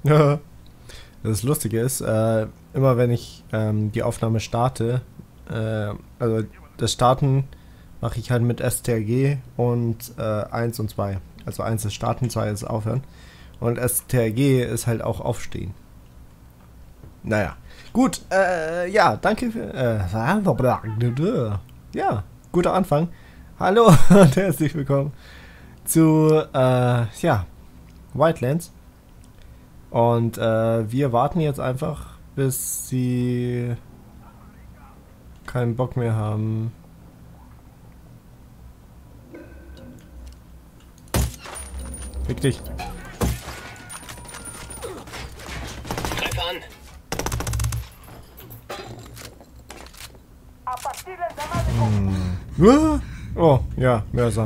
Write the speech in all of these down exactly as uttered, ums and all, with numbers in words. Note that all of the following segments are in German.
Ja. Das Lustige ist, äh, immer wenn ich ähm, die Aufnahme starte, äh, also das Starten mache ich halt mit S T R G und äh, eins und zwei. Also eins ist Starten, zwei ist Aufhören. Und S T R G ist halt auch Aufstehen. Naja. Gut, äh, ja, danke für, äh, ja, guter Anfang. Hallo und herzlich willkommen zu, äh, ja, Wildlands. Und äh, wir warten jetzt einfach, bis sie keinen Bock mehr haben. Fick dich. Greif an! Hm. Ah! Oh, ja, Mörser.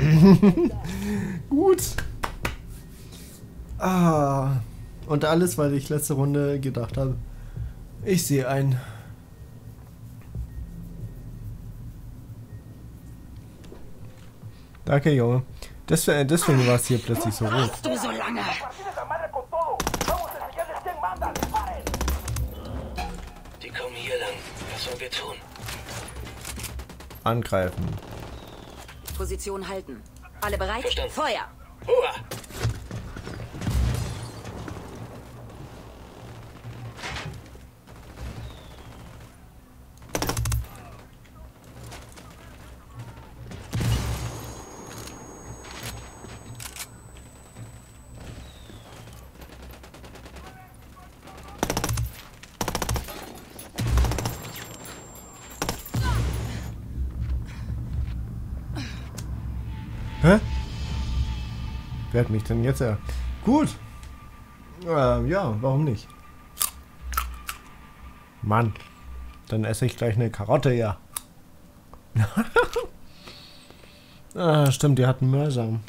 Gut. Ah. Und alles, weil ich letzte Runde gedacht habe, ich sehe einen. Danke, Junge. Deswegen, deswegen war es hier plötzlich so rot. Du so lange! Die kommen hier lang. Was sollen wir tun? Angreifen. Position halten. Alle bereit? Verstanden. Feuer! Hurra! Hä? Wer hat mich denn jetzt ja? Gut. Ähm, ja, warum nicht? Mann. Dann esse ich gleich eine Karotte, ja. Ah, stimmt, die hatten Mörser.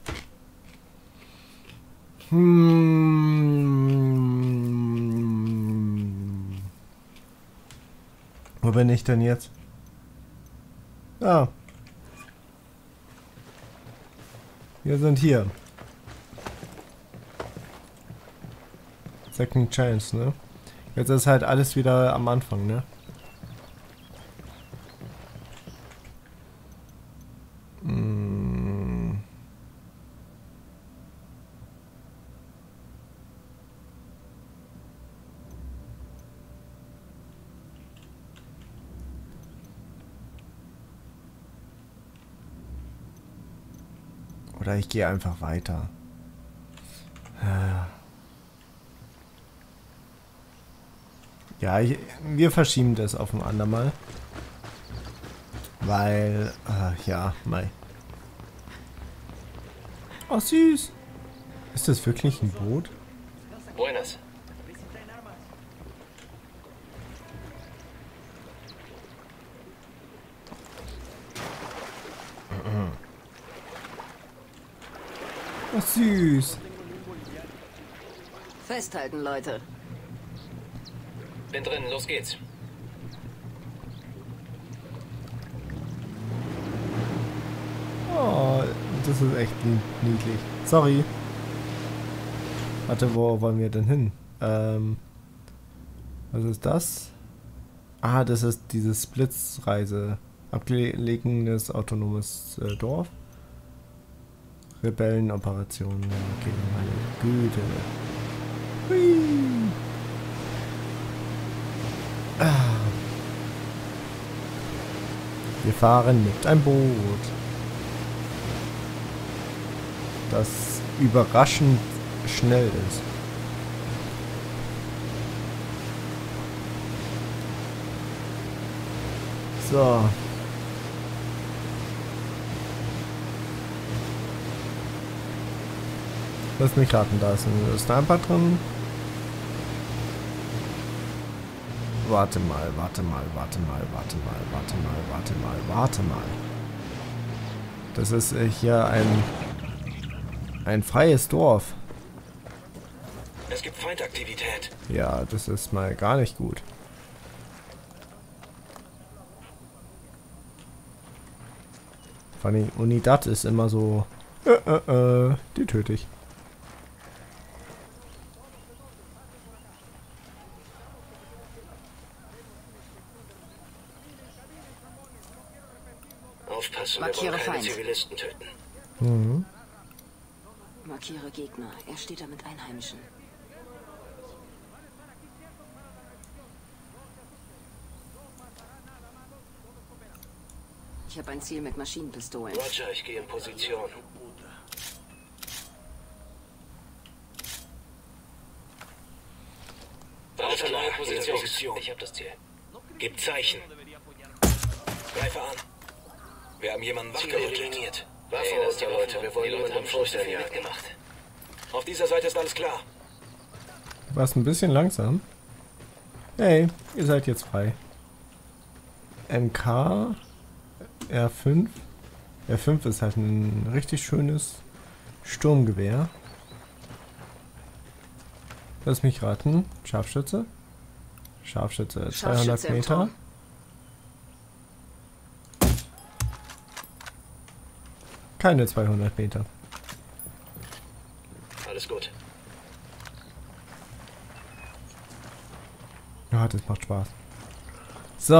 Hm. Wo bin ich denn jetzt? Ah. Wir sind hier. Second Chance, ne? Jetzt ist halt alles wieder am Anfang, ne? Hm. Oder ich gehe einfach weiter. Ja, ich, wir verschieben das auf ein andermal. Weil, äh, ja, mei. Oh, süß. Ist das wirklich ein Boot? Buenas. Oh, süß. Festhalten, Leute. Bin drin, los geht's. Oh, das ist echt niedlich. Sorry. Warte, wo wollen wir denn hin? Ähm, was ist das? Ah, das ist diese Splitsreise. Abgelegenes autonomes äh, Dorf. Rebellenoperationen. Okay, meine Güte. Hui. Ah. Wir fahren mit einem Boot, das überraschend schnell ist. So. Lass mich raten, da ist ein Sniper drin. Warte mal, warte mal, warte mal, warte mal, warte mal, warte mal, warte mal. Das ist äh, hier ein ein freies Dorf. Es gibt Feindaktivität. Ja, das ist mal gar nicht gut. Vor allem Unidad ist immer so, äh, äh, äh, die töte ich. Aufpassen, wir Markiere wollen keine Feind. Zivilisten töten. Mhm. Markiere Gegner. Er steht da mit Einheimischen. Ich habe ein Ziel mit Maschinenpistolen. Roger, ich gehe in Position. Alles klar, Position. Position. Ich habe das Ziel. Gib Zeichen. Greife an. Wir haben jemanden wachgerüttelt. Waffe hey, runter, Leute. Wir wollen niemanden Vorstellen mitgemacht. Auf dieser Seite ist alles klar. Du warst ein bisschen langsam. Hey, ihr seid jetzt frei. M K, R fünf. R fünf ist halt ein richtig schönes Sturmgewehr. Lass mich raten. Scharfschütze. Scharfschütze, zweihundert Meter. Keine zweihundert Meter. Alles gut. Ja, das macht Spaß. So.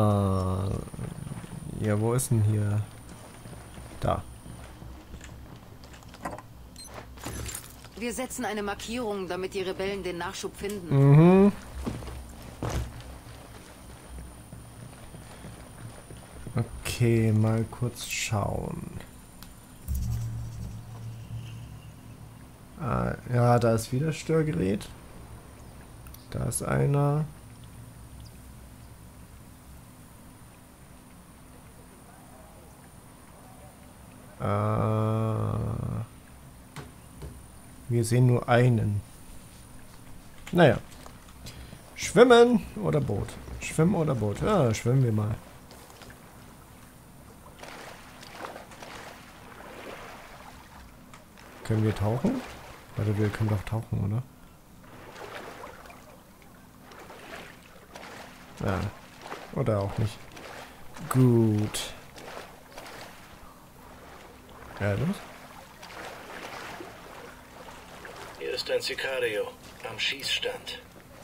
Ja, wo ist denn hier? Da. Wir setzen eine Markierung, damit die Rebellen den Nachschub finden. Mhm. Okay, mal kurz schauen. Ah, ja, da ist wieder Störgerät. Da ist einer. Äh, wir sehen nur einen. Naja. Schwimmen oder Boot? Schwimmen oder Boot? Ja, schwimmen wir mal. Können wir tauchen? Warte, wir können doch tauchen, oder? Ja. Oder auch nicht. Gut. Ja, los. Hier ist ein Sicario am Schießstand.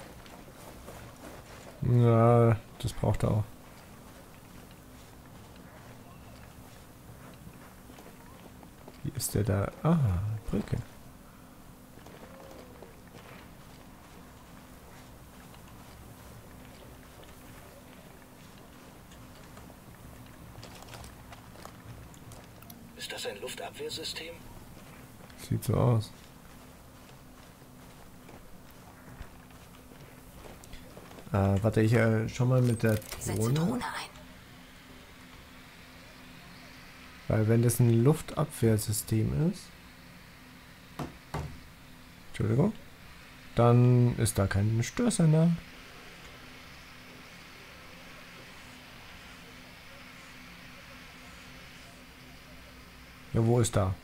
Ja, das braucht er auch. Wie ist der da? Ah, Brücke. Ist das ein Luftabwehrsystem? Sieht so aus. Äh, warte, ich äh, schon mal mit der Setze Drohne. Drohne ein. Weil wenn das ein Luftabwehrsystem ist, Entschuldigung, dann ist da kein Störsender. Ja, wo ist da?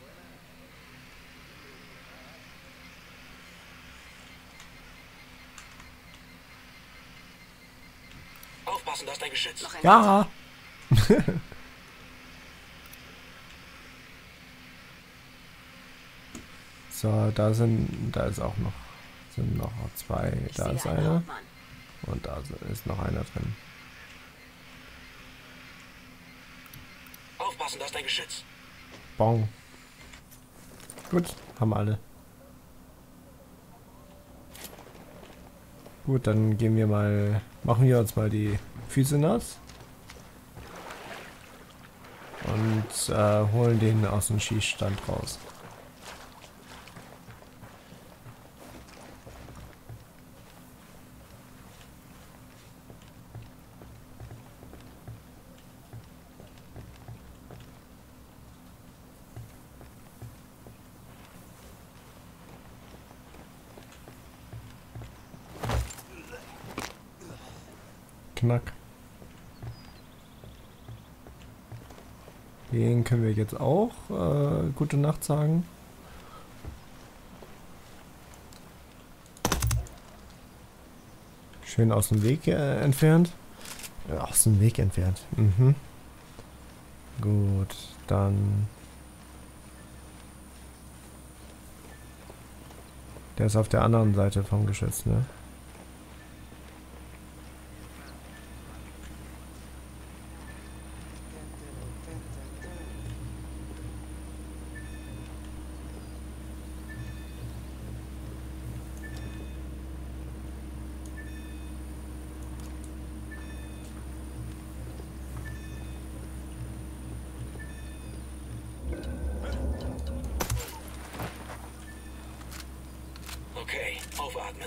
Aufpassen, da ist ein Geschütz. Noch ein Ja! So, da sind, da ist auch noch, sind noch zwei, Ich da sehe ist einen einer Hauptmann. und da ist noch einer drin. Aufpassen, da ist ein Geschütz. Bon. Gut, haben alle. Gut, dann gehen wir mal, machen wir uns mal die Füße nass. Und äh, holen den aus dem Schießstand raus. Knack. Den können wir jetzt auch äh, gute Nacht sagen. Schön aus dem Weg äh, entfernt. Ja, aus dem Weg entfernt. Mhm. Gut, dann... Der ist auf der anderen Seite vom Geschütz, ne? Aufatmen.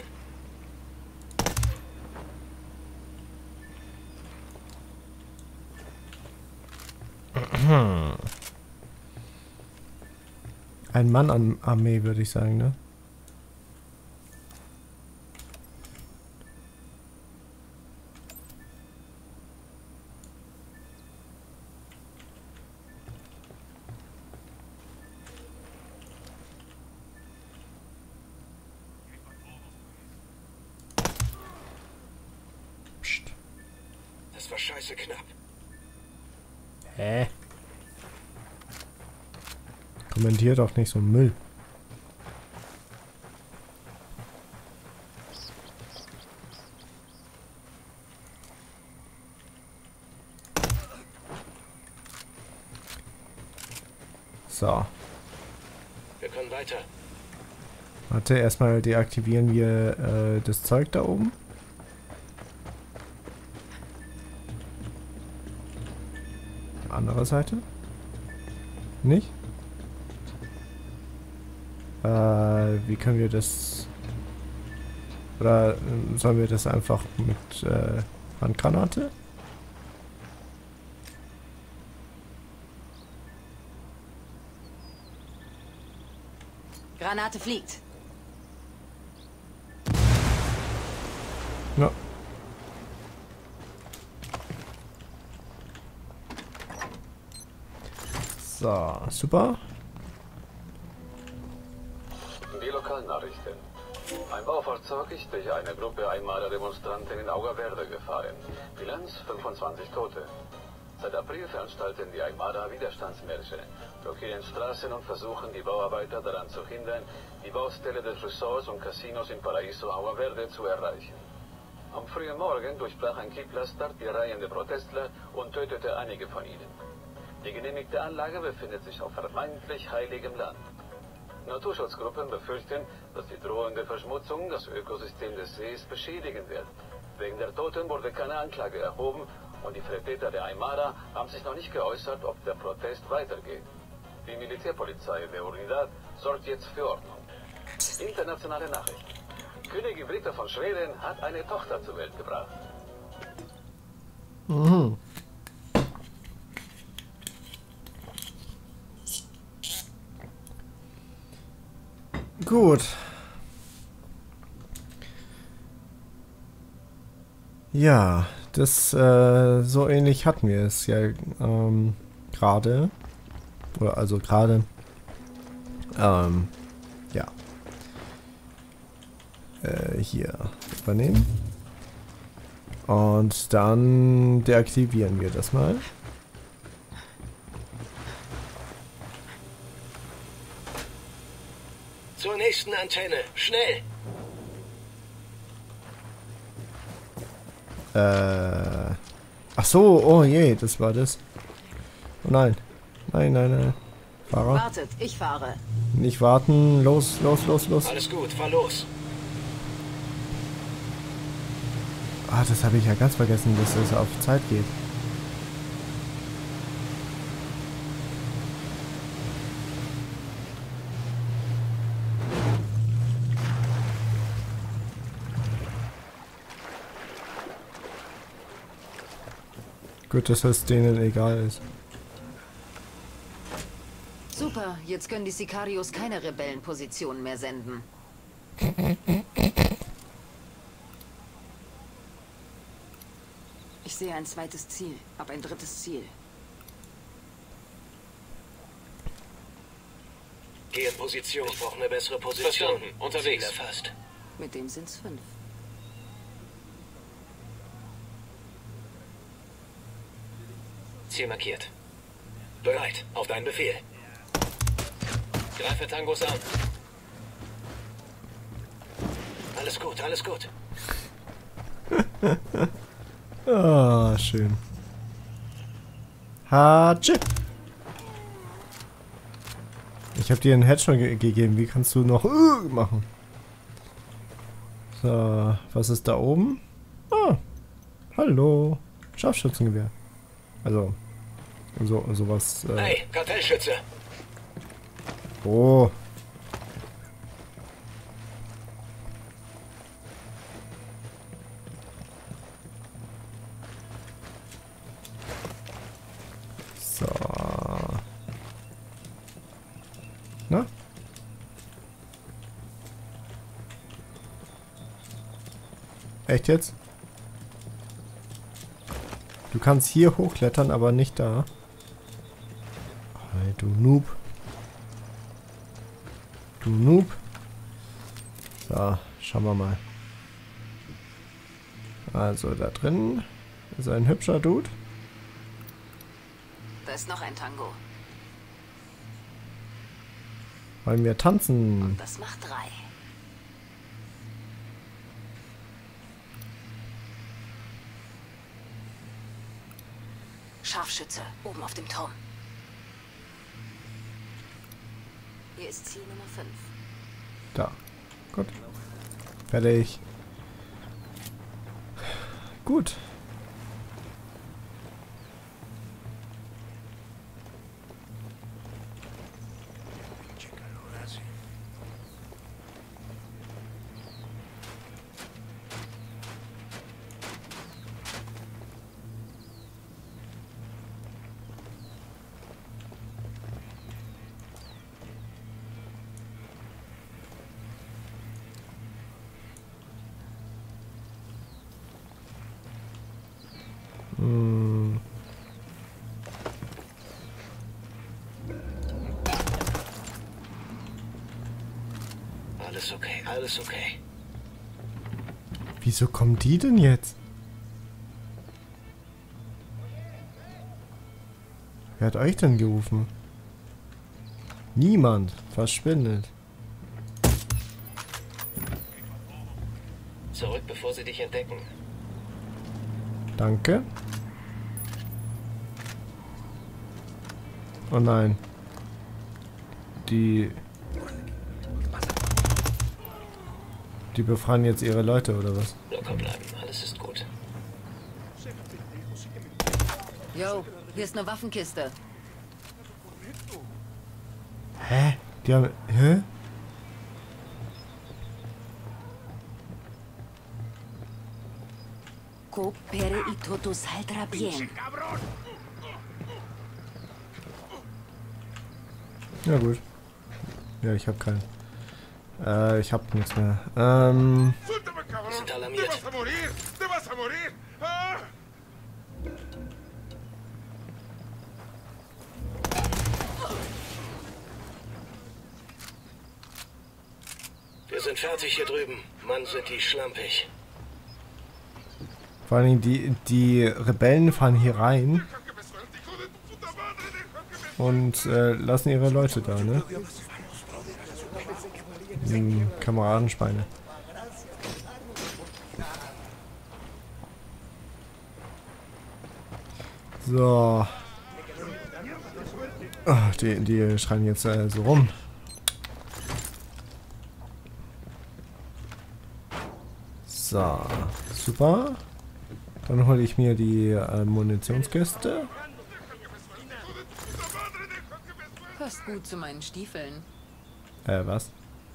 Ein Mann an Armee, würde ich sagen, ne? Psst. Das war scheiße knapp. Hä? Kommentier doch nicht so Müll. So. Wir können weiter. Warte, erstmal deaktivieren wir äh, das Zeug da oben. Andere Seite? Nicht? Äh, wie können wir das... Oder äh, sollen wir das einfach mit äh, Handgranate? Granate fliegt. Ja. So, super. Die Lokalnachrichten. Ein Baufahrzeug ist durch eine Gruppe Aymarer Demonstranten in Agua Verde gefahren. Bilanz fünfundzwanzig Tote. Seit April veranstalten die Aymara Widerstandsmärsche, blockieren Straßen und versuchen die Bauarbeiter daran zu hindern, die Baustelle des Resorts und Casinos in Paraíso Agua Verde zu erreichen. Am frühen Morgen durchbrach ein Kipplaster die Reihen der Protestler und tötete einige von ihnen. Die genehmigte Anlage befindet sich auf vermeintlich heiligem Land. Naturschutzgruppen befürchten, dass die drohende Verschmutzung das Ökosystem des Sees beschädigen wird. Wegen der Toten wurde keine Anklage erhoben und die Vertreter der Aymara haben sich noch nicht geäußert, ob der Protest weitergeht. Die Militärpolizei der Unidad sorgt jetzt für Ordnung. Internationale Nachrichten. Königin Britta von Schweden hat eine Tochter zur Welt gebracht. Mhm. Gut. Ja, das äh, so ähnlich hatten wir es ja ähm, gerade. Oder also gerade. Ähm, ja. Äh, hier übernehmen. Und dann deaktivieren wir das mal. Zur nächsten Antenne. Schnell! Äh. Ach so, oh je, das war das. Oh nein. Nein, nein, nein. Fahrer. Wartet, ich fahre. Nicht warten. Los, los, los, los. Alles gut, fahr los. Ah, das habe ich ja ganz vergessen, dass es auf Zeit geht. Gut, dass es denen egal ist. Super, jetzt können die Sicarios keine Rebellenpositionen mehr senden. Ich sehe ein zweites Ziel, aber ein drittes Ziel. Geh in Position. Ich brauche eine bessere Position. Verstanden. Unterwegs. Ziel erfasst. Mit dem sind's fünf. Ziel markiert. Bereit. Auf deinen Befehl. Greife Tangos an. Alles gut, alles gut. Ah, schön. Hatschi! Ich habe dir einen Headshot ge gegeben. Wie kannst du noch uh, machen? So, was ist da oben? Ah, hallo. Scharfschützengewehr. Also, so, sowas. Äh Hey, Kartellschütze! Oh. So. Na? Echt jetzt? Du kannst hier hochklettern, aber nicht da. Hey, du Noob. Du Noob. So, schauen wir mal. Also da drin ist ein hübscher Dude. Da ist noch ein Tango. Wollen wir tanzen? Und das macht drei. Scharfschütze, oben auf dem Turm. Hier ist Ziel Nummer fünf. Da. Gut. Fertig. Gut. Hm. Alles okay, alles okay. Wieso kommen die denn jetzt? Wer hat euch denn gerufen? Niemand. Verschwindet. Zurück, bevor sie dich entdecken. Danke. Oh nein. Die... Die befreien jetzt ihre Leute, oder was? Locker bleiben, alles ist gut. Yo, hier ist eine Waffenkiste. Hä? Die haben... Hä? Coopere y todo saldrá bien. Ja gut. Ja, ich hab keinen. Äh, ich hab nichts mehr. Ähm... Wir sind alarmiert. Wir sind fertig hier drüben. Mann, sind die schlampig. Vor allem die, die Rebellen fahren hier rein und äh, lassen ihre Leute da, ne? Die Kameradenschweine. So. Ach, die, die schreien jetzt äh, so rum. So. Super. Dann hole ich mir die äh, Munitionskiste. Passt gut zu meinen Stiefeln. Äh, was?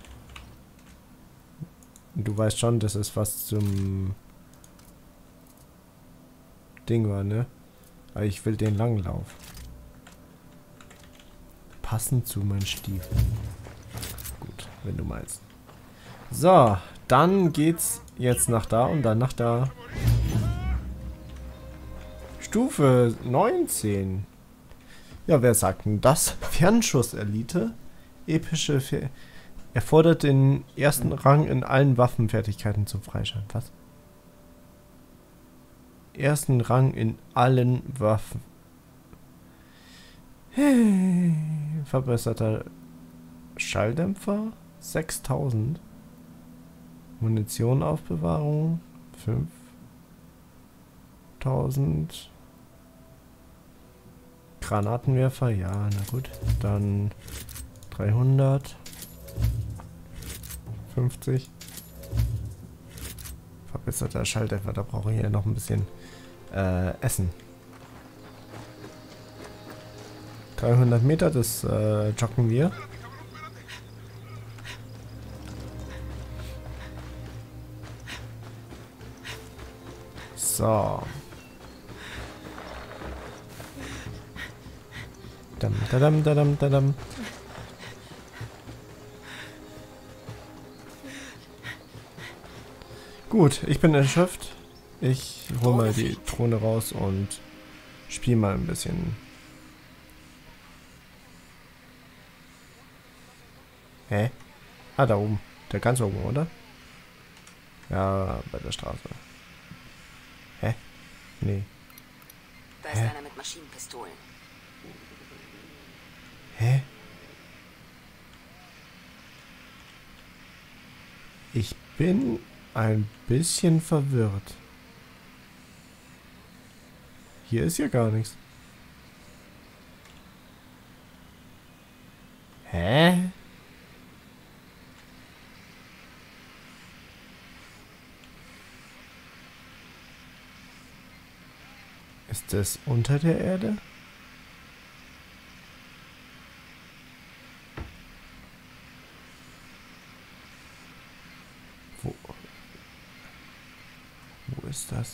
Du weißt schon, dass es was zum Ding war, ne? Aber ich will den Langlauf. Passend zu meinen Stiefeln. Gut, wenn du meinst. So, dann geht's jetzt nach da und dann nach da. Stufe neunzehn. Ja, wer sagt denn das? Fernschuss-Elite? Epische Fer erfordert den ersten Rang in allen Waffenfertigkeiten zum Freischalten. Was? Ersten Rang in allen Waffen. Hey. Verbesserter Schalldämpfer? sechstausend. Munitionaufbewahrung? fünftausend. Granatenwerfer? Ja, na gut. Dann dreihundert. fünfzig. Verbesserter Schalldämpfer, da brauche ich ja noch ein bisschen äh, Essen. dreihundert Meter, das äh, joggen wir. So. Dam, dadam, dadam, dadam. Gut, ich bin erschöpft. Ich hole mal die Drohne raus und spiele mal ein bisschen. Hä? Ah, da oben. Der ganz oben, oder? Ja, bei der Straße. Hä? Nee. Da ist Hä? einer mit Maschinenpistolen. Hä? Ich bin ein bisschen verwirrt. Hier ist ja gar nichts. Hä? Ist das unter der Erde? Wo? Wo ist das?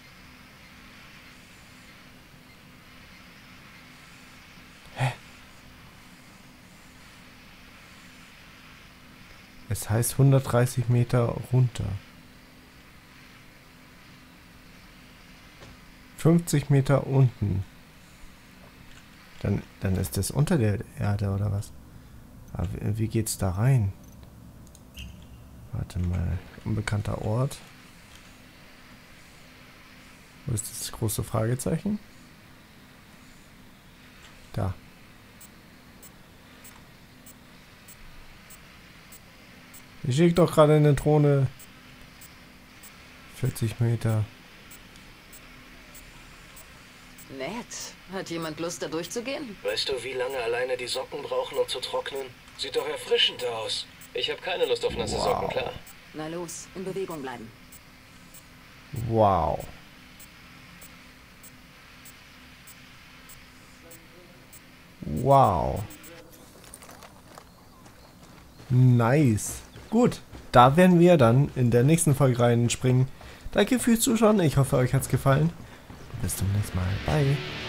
Hä? Es heißt hundertdreißig Meter runter. fünfzig Meter unten. Dann, dann ist das unter der Erde, oder was? Aber wie, wie geht's da rein? Warte mal. Unbekannter Ort. Wo ist das große Fragezeichen? Da. Ich schicke doch gerade eine Drohne. vierzig Meter. Nett. Hat jemand Lust, da durchzugehen? Weißt du, wie lange alleine die Socken brauchen, um zu trocknen? Sieht doch erfrischend aus. Ich habe keine Lust auf nasse Wow. Socken, klar. Na los, in Bewegung bleiben. Wow. Wow. Nice. Gut, da werden wir dann in der nächsten Folge reinspringen. Danke fürs Zuschauen. Ich hoffe, euch hat's gefallen. Bis zum nächsten Mal. Bye.